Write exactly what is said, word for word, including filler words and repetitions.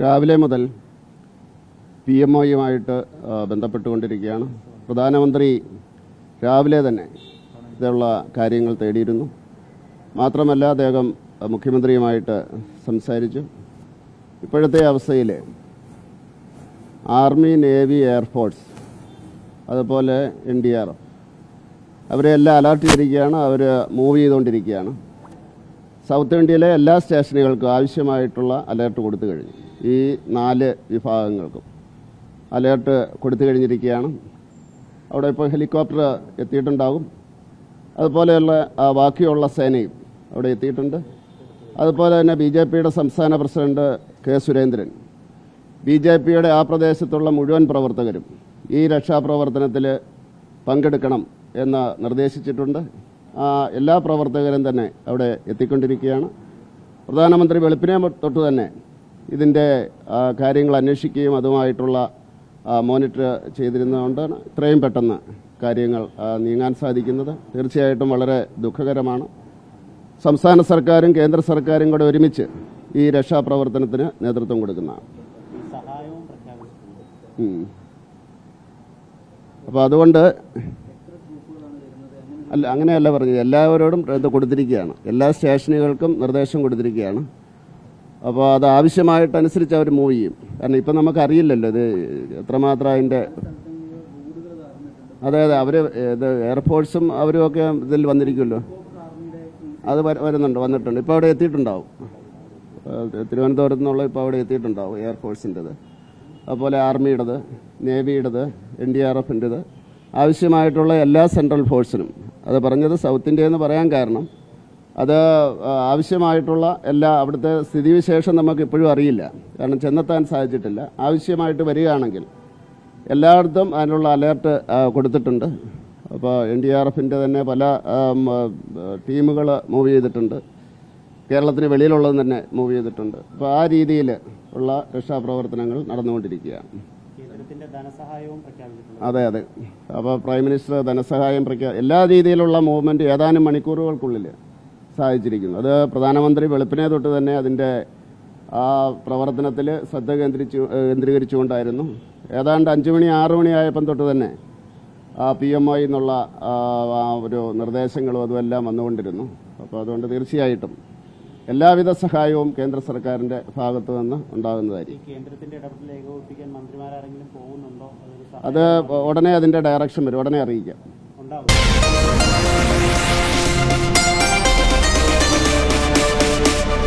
രാവിലെ മുതൽ P M ഒയുമായിട്ട് ബന്ധപ്പെട്ടുകൊണ്ടിരിക്കുകയാണ്. പ്രധാനമന്ത്രി രാവിലെ തന്നെ ഇതുള്ള കാര്യങ്ങൾ തേടിയിരുന്നു. മാത്രമല്ല അദ്ദേഹം മുഖ്യമന്ത്രിയുമായിട്ട് സംസാരിച്ചു. ഇപ്പോഴത്തെ അവസ്ഥയിൽ ആർമി, നേവി, എയർഫോഴ്സ്, അതുപോലെ എൻ ഡി ആർ എഫ് അവരെ എല്ലാം അലർട്ട് ചെയ്തിരിക്കുകയാണ്. അവർ മൂവ് ചെയ്തുകൊണ്ടിരിക്കുകയാണ്. സൗത്ത് ഇന്ത്യയിലെ എല്ലാ സ്റ്റേഷനുകൾക്കും ആവശ്യമായിട്ടുള്ള അലേർട്ട് കൊടുത്തു കഴിഞ്ഞു. ഈ നാല് വിഭാഗങ്ങൾക്കും അലേർട്ട് കൊടുത്തു കഴിഞ്ഞിരിക്കുകയാണ്. അവിടെ ഇപ്പോൾ ഹെലികോപ്റ്റർ എത്തിയിട്ടുണ്ടാകും. അതുപോലെയുള്ള ബാക്കിയുള്ള സേനയും അവിടെ എത്തിയിട്ടുണ്ട്. അതുപോലെ തന്നെ ബി ജെ പിയുടെ സംസ്ഥാന president K Surendran B J പിയുടെ ആ പ്രദേശത്തുള്ള മുഴുവൻ പ്രവർത്തകരും ഈ രക്ഷാപ്രവർത്തനത്തിൽ പങ്കെടുക്കണം എന്ന് നിർദ്ദേശിച്ചിട്ടുണ്ട്. എല്ലാ പ്രവർത്തകരും തന്നെ അവിടെ എത്തിക്കൊണ്ടിരിക്കുകയാണ്. പ്രധാനമന്ത്രി വെളുപ്പിനെ തൊട്ട് തന്നെ ഇതിൻ്റെ കാര്യങ്ങൾ അന്വേഷിക്കുകയും അതുമായിട്ടുള്ള മോണിറ്റർ ചെയ്തിരുന്നതുകൊണ്ടാണ് ഇത്രയും പെട്ടെന്ന് കാര്യങ്ങൾ നീങ്ങാൻ സാധിക്കുന്നത്. തീർച്ചയായിട്ടും വളരെ ദുഃഖകരമാണ്. സംസ്ഥാന സർക്കാരും കേന്ദ്ര സർക്കാരും കൂടെ ഒരുമിച്ച് ഈ രക്ഷാപ്രവർത്തനത്തിന് നേതൃത്വം കൊടുക്കുന്നതാണ്. അപ്പോൾ അതുകൊണ്ട് അല്ല, അങ്ങനെയല്ല പറഞ്ഞത്, എല്ലാവരോടും ഇത് കൊടുത്തിരിക്കുകയാണ്. എല്ലാ സ്റ്റേഷനുകൾക്കും നിർദ്ദേശം കൊടുത്തിരിക്കുകയാണ്. അപ്പോൾ അത് ആവശ്യമായിട്ടനുസരിച്ച് അവർ മൂവ് ചെയ്യും. കാരണം ഇപ്പം നമുക്കറിയില്ലല്ലോ ഇത് എത്രമാത്രം അതിൻ്റെ. അതെ അതെ അവർ ഇത് എയർഫോഴ്സും അവരും ഒക്കെ ഇതിൽ വന്നിരിക്കുമല്ലോ. അത് വരുന്നുണ്ട്, വന്നിട്ടുണ്ട്. ഇപ്പോൾ അവിടെ എത്തിയിട്ടുണ്ടാവും. തിരുവനന്തപുരത്ത് നിന്നുള്ള ഇപ്പോൾ അവിടെ എത്തിയിട്ടുണ്ടാവും എയർഫോഴ്സിൻ്റെത്, അതുപോലെ ആർമിയുടേത്, നേവിയുടേത്, എൻ ഡി ആർ എഫിൻ്റെത്, ആവശ്യമായിട്ടുള്ള എല്ലാ സെൻട്രൽ ഫോഴ്സിനും. അത് പറഞ്ഞത് സൗത്ത് ഇന്ത്യ എന്ന് പറയാൻ കാരണം അത് ആവശ്യമായിട്ടുള്ള എല്ലാ അവിടുത്തെ സ്ഥിതിവിശേഷം നമുക്ക് ഇപ്പോഴും അറിയില്ല. കാരണം ചെന്നെത്താൻ സാധിച്ചിട്ടില്ല. ആവശ്യമായിട്ട് വരികയാണെങ്കിൽ എല്ലായിടത്തും അതിനുള്ള അലേർട്ട് കൊടുത്തിട്ടുണ്ട്. അപ്പോൾ എൻ ഡി ആർ എഫിൻ്റെ തന്നെ പല ടീമുകൾ മൂവ് ചെയ്തിട്ടുണ്ട്. കേരളത്തിന് വെളിയിലുള്ളത് തന്നെ മൂവ് ചെയ്തിട്ടുണ്ട്. അപ്പോൾ ആ രീതിയിൽ ഉള്ള രക്ഷാപ്രവർത്തനങ്ങൾ നടന്നുകൊണ്ടിരിക്കുകയാണ്. അതെ അതെ അപ്പോൾ പ്രൈം മിനിസ്റ്റർ ധനസഹായം പ്രഖ്യാ എല്ലാ രീതിയിലുള്ള മൂവ്മെൻറ്റ് ഏതാനും മണിക്കൂറുകൾക്കുള്ളിൽ സാധിച്ചിരിക്കുന്നു. അത് പ്രധാനമന്ത്രി വെളുപ്പിനെ തൊട്ട് തന്നെ അതിൻ്റെ ആ പ്രവർത്തനത്തിൽ ശ്രദ്ധ കേന്ദ്രീകരിച്ചു കേന്ദ്രീകരിച്ചുകൊണ്ടായിരുന്നു. ഏതാണ്ട് അഞ്ച് മണി ആറ് മണി ആയപ്പം തൊട്ട് തന്നെ ആ പി എം ഒ എന്നുള്ള ഒരു നിർദ്ദേശങ്ങളും അതുമെല്ലാം വന്നുകൊണ്ടിരുന്നു. അപ്പോൾ അതുകൊണ്ട് തീർച്ചയായിട്ടും എല്ലാവിധ സഹായവും കേന്ദ്ര സർക്കാരിൻ്റെ ഭാഗത്തു നിന്ന് ഉണ്ടാകുന്നതായിരിക്കും. അത് ഉടനെ അതിൻ്റെ ഡയറക്ഷൻ വരും, ഉടനെ അറിയിക്കാം.